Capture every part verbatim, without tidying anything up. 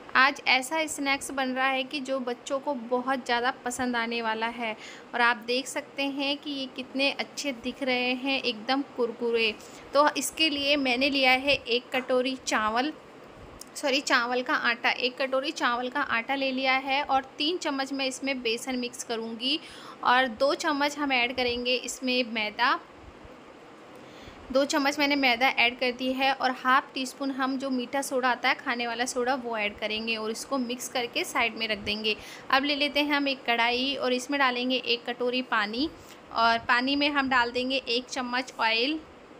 आज ऐसा स्नैक्स बन रहा है कि जो बच्चों को बहुत ज़्यादा पसंद आने वाला है। और आप देख सकते हैं कि ये कितने अच्छे दिख रहे हैं, एकदम कुरकुरे। तो इसके लिए मैंने लिया है एक कटोरी चावल, सॉरी चावल का आटा, एक कटोरी चावल का आटा ले लिया है और तीन चम्मच मैं इसमें बेसन मिक्स करूँगी और दो चम्मच हम ऐड करेंगे इसमें मैदा। दो चम्मच मैंने मैदा ऐड कर दी है और हाफ़ टी स्पून हम जो मीठा सोडा आता है खाने वाला सोडा वो ऐड करेंगे और इसको मिक्स करके साइड में रख देंगे। अब ले लेते हैं हम एक कढ़ाई और इसमें डालेंगे एक कटोरी पानी और पानी में हम डाल देंगे एक चम्मच ऑयल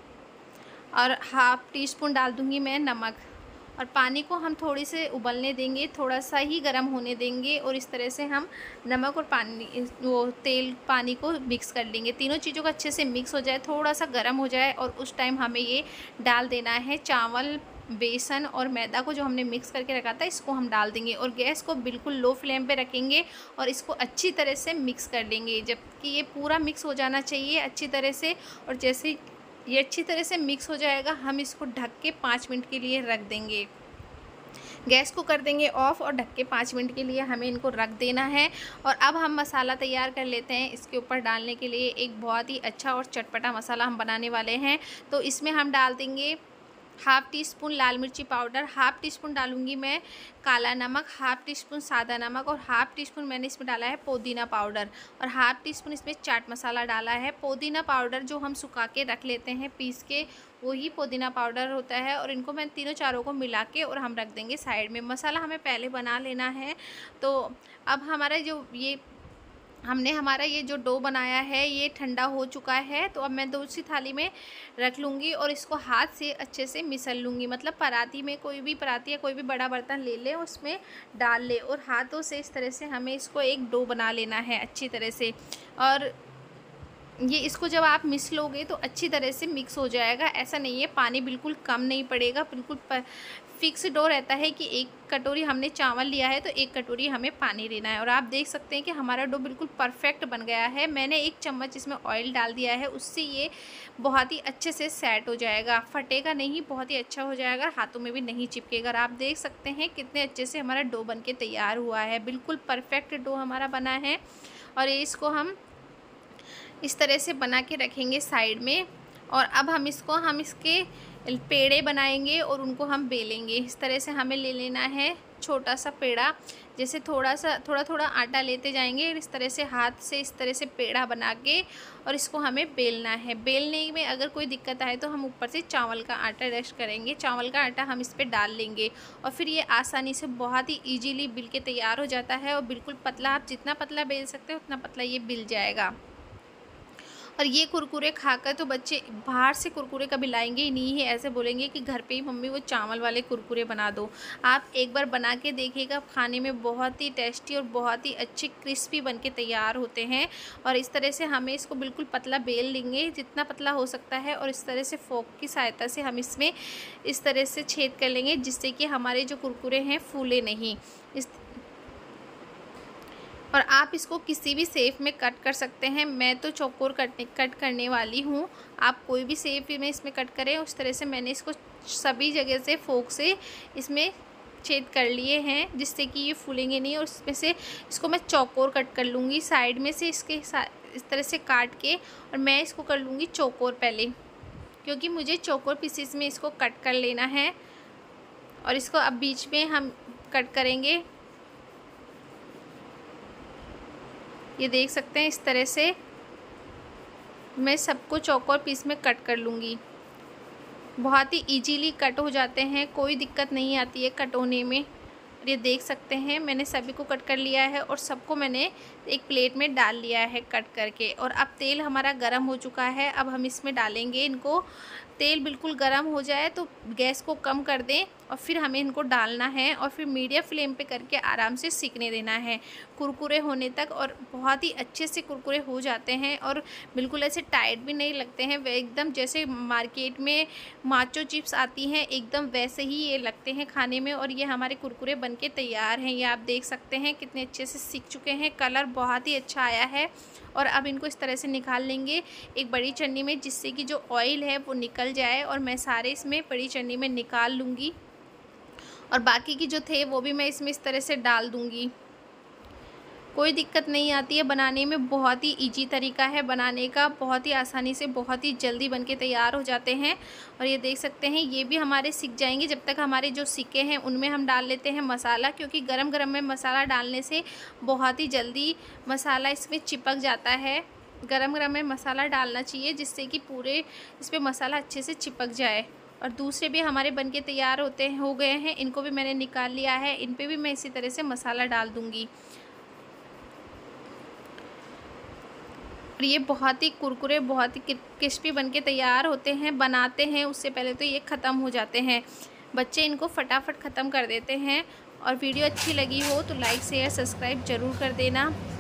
और हाफ़ टी स्पून डाल दूँगी मैं नमक। और पानी को हम थोड़ी से उबलने देंगे, थोड़ा सा ही गर्म होने देंगे और इस तरह से हम नमक और पानी वो तेल पानी को मिक्स कर लेंगे। तीनों चीज़ों को अच्छे से मिक्स हो जाए, थोड़ा सा गर्म हो जाए और उस टाइम हमें ये डाल देना है चावल, बेसन और मैदा को जो हमने मिक्स करके रखा था, इसको हम डाल देंगे और गैस को बिल्कुल लो फ्लेम पे रखेंगे और इसको अच्छी तरह से मिक्स कर लेंगे, जबकि ये पूरा मिक्स हो जाना चाहिए अच्छी तरह से। और जैसे ये अच्छी तरह से मिक्स हो जाएगा, हम इसको ढक के पाँच मिनट के लिए रख देंगे। गैस को कर देंगे ऑफ़ और ढक के पाँच मिनट के लिए हमें इनको रख देना है। और अब हम मसाला तैयार कर लेते हैं। इसके ऊपर डालने के लिए एक बहुत ही अच्छा और चटपटा मसाला हम बनाने वाले हैं। तो इसमें हम डाल देंगे हाफ़ टी स्पून लाल मिर्ची पाउडर, हाफ़ टी स्पून डालूँगी मैं काला नमक, हाफ़ टी स्पून सादा नमक और हाफ़ टी स्पून मैंने इसमें डाला है पुदीना पाउडर और हाफ़ टी स्पून इसमें चाट मसाला डाला है। पुदीना पाउडर जो हम सुखा के रख लेते हैं पीस के, वही पुदीना पाउडर होता है और इनको मैं तीनों चारों को मिला के और हम रख देंगे साइड में। मसाला हमें पहले बना लेना है। तो अब हमारा जो ये हमने हमारा ये जो डो बनाया है ये ठंडा हो चुका है। तो अब मैं दूसरी थाली में रख लूँगी और इसको हाथ से अच्छे से मिसल लूँगी, मतलब पराती में, कोई भी पराती या कोई भी बड़ा बर्तन ले लें, उसमें डाल ले और हाथों से इस तरह से हमें इसको एक डो बना लेना है अच्छी तरह से। और ये इसको जब आप मिस लोगे तो अच्छी तरह से मिक्स हो जाएगा। ऐसा नहीं है, पानी बिल्कुल कम नहीं पड़ेगा, बिल्कुल पर फिक्स डो रहता है कि एक कटोरी हमने चावल लिया है तो एक कटोरी हमें पानी लेना है। और आप देख सकते हैं कि हमारा डो बिल्कुल परफेक्ट बन गया है। मैंने एक चम्मच इसमें ऑयल डाल दिया है, उससे ये बहुत ही अच्छे से सेट हो जाएगा, फटेगा नहीं, बहुत ही अच्छा हो जाएगा, हाथों में भी नहीं चिपकेगा। और आप देख सकते हैं कितने अच्छे से हमारा डो बन के तैयार हुआ है, बिल्कुल परफेक्ट डो हमारा बना है। और इसको हम इस तरह से बना के रखेंगे साइड में। और अब हम इसको हम इसके पेड़े बनाएंगे और उनको हम बेलेंगे। इस तरह से हमें ले लेना है छोटा सा पेड़ा, जैसे थोड़ा सा थोड़ा थोड़ा आटा लेते जाएंगे और इस तरह से हाथ से इस तरह से पेड़ा बना के और इसको हमें बेलना है। बेलने में अगर कोई दिक्कत आए तो हम ऊपर से चावल का आटा रश करेंगे, चावल का आटा हम इस पर डाल लेंगे और फिर ये आसानी से बहुत ही ईजीली बिल के तैयार हो जाता है। और बिल्कुल पतला, आप जितना पतला बेल सकते हो उतना पतला ये बिल जाएगा। और ये कुरकुरे खाकर तो बच्चे बाहर से कुरकुरे कभी लाएंगे ही नहीं है, ऐसे बोलेंगे कि घर पे ही मम्मी वो चावल वाले कुरकुरे बना दो। आप एक बार बना के देखिएगा, खाने में बहुत ही टेस्टी और बहुत ही अच्छे क्रिस्पी बन के तैयार होते हैं। और इस तरह से हमें इसको बिल्कुल पतला बेल लेंगे, जितना पतला हो सकता है, और इस तरह से फोक की सहायता से हम इसमें इस तरह से छेद कर लेंगे, जिससे कि हमारे जो कुरकुरे हैं फूले नहीं। इस और आप इसको किसी भी शेप में कट कर सकते हैं। मैं तो चौकोर कट कट करने वाली हूँ, आप कोई भी शेप में इसमें कट करें। उस तरह से मैंने इसको सभी जगह से फोक से इसमें छेद कर लिए हैं, जिससे कि ये फूलेंगे नहीं। और इसमें से इसको मैं चौकोर कट कर लूँगी साइड में से, इसके इस तरह से काट के। और मैं इसको कर लूँगी चौकोर पहले, क्योंकि मुझे चौकोर पीसीस में इसको कट कर लेना है। और इसको अब बीच में हम कट करेंगे, ये देख सकते हैं। इस तरह से मैं सबको चौकोर पीस में कट कर लूँगी। बहुत ही इजीली कट हो जाते हैं, कोई दिक्कत नहीं आती है कट होने में। ये देख सकते हैं मैंने सभी को कट कर लिया है और सबको मैंने एक प्लेट में डाल लिया है कट करके। और अब तेल हमारा गरम हो चुका है, अब हम इसमें डालेंगे इनको। तेल बिल्कुल गरम हो जाए तो गैस को कम कर दें और फिर हमें इनको डालना है और फिर मीडियम फ्लेम पे करके आराम से सिकने देना है कुरकुरे होने तक। और बहुत ही अच्छे से कुरकुरे हो जाते हैं और बिल्कुल ऐसे टाइट भी नहीं लगते हैं, वे एकदम जैसे मार्केट में माचो चिप्स आती हैं एकदम वैसे ही ये लगते हैं खाने में। और ये हमारे कुरकुरे बनके तैयार हैं, ये आप देख सकते हैं कितने अच्छे से सिक चुके हैं, कलर बहुत ही अच्छा आया है। और अब इनको इस तरह से निकाल लेंगे एक बड़ी चन्नी में, जिससे कि जो ऑयल है वो निकल जाए। और मैं सारे इसमें बड़ी चन्नी में निकाल लूँगी। और बाकी की जो थे वो भी मैं इसमें इस तरह से डाल दूँगी। कोई दिक्कत नहीं आती है बनाने में, बहुत ही ईजी तरीका है बनाने का, बहुत ही आसानी से बहुत ही जल्दी बन के तैयार हो जाते हैं। और ये देख सकते हैं ये भी हमारे सिक जाएंगे। जब तक हमारे जो सिके हैं उनमें हम डाल लेते हैं मसाला, क्योंकि गरम गरम में मसाला डालने से बहुत ही जल्दी मसाला इसमें चिपक जाता है। गरम गरम में मसाला डालना चाहिए जिससे कि पूरे इस पर मसाला अच्छे से चिपक जाए। और दूसरे भी हमारे बनके तैयार होते हो गए हैं, इनको भी मैंने निकाल लिया है। इन पर भी मैं इसी तरह से मसाला डाल दूँगी। और ये बहुत ही कुरकुरे, बहुत ही क्रिस्पी बनके तैयार होते हैं। बनाते हैं उससे पहले तो ये ख़त्म हो जाते हैं। बच्चे इनको फटाफट ख़त्म कर देते हैं। और वीडियो अच्छी लगी हो तो लाइक शेयर सब्सक्राइब ज़रूर कर देना।